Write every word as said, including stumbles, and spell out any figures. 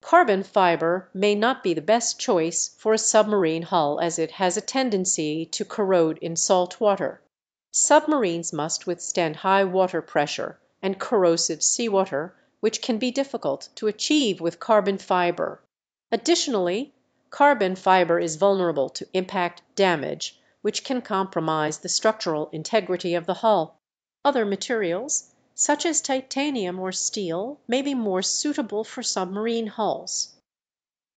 Carbon fiber may not be the best choice for a submarine hull as it has a tendency to corrode in salt water. Submarines must withstand high water pressure and corrosive seawater, which can be difficult to achieve with carbon fiber. Additionally, carbon fiber is vulnerable to impact damage, which can compromise the structural integrity of the hull. Other materials, such as titanium or steel, may be more suitable for submarine hulls.